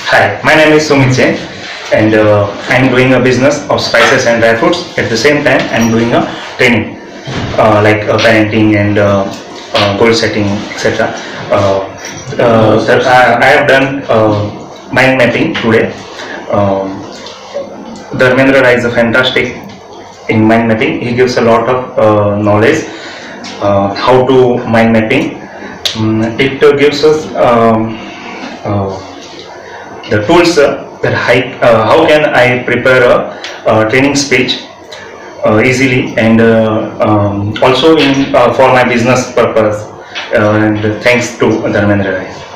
Hi, my name is Sumit Jain, and I'm doing a business of spices and dry fruits. At the same time, I'm doing a training like parenting and goal setting, etc. I have done mind mapping today. Dharmendra Rai is a fantastic in mind mapping. He gives a lot of knowledge how to mind mapping. It gives us the tools that how can I prepare a training speech easily and also in for my business purpose, and thanks to Dharmendra Rai.